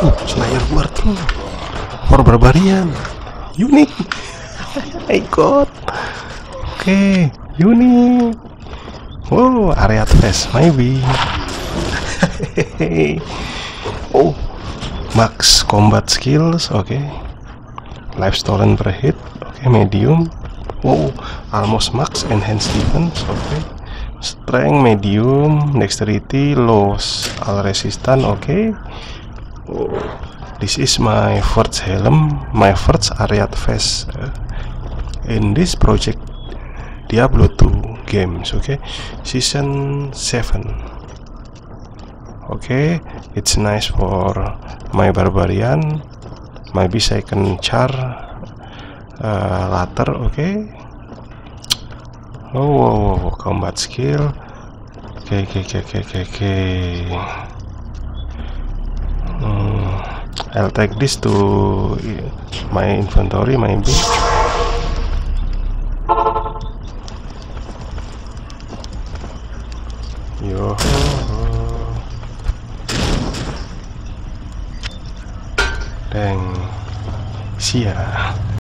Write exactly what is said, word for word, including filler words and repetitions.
Uh, Slayer Guard tuh for Barbarian unik. My god. Oke, okay, unik. Wow, area fast maybe. Oh, max combat skills. Oke, okay. Life stolen per hit. Oke, okay, medium. Wow, almost max enhanced defense. Oke, okay. Strength medium, dexterity low, all resistant. Oke, okay. Oh, this is my first helm, my first area phase uh, in this project Diablo two games. Okay, season seven. Okay, it's nice for my barbarian, maybe second char uh, later. Okay. Oh, wow, wow, combat skill. Okay, okay, okay, okay, okay, okay. Hmm, I'll take this to my inventory maybe. Yo, dang, sia.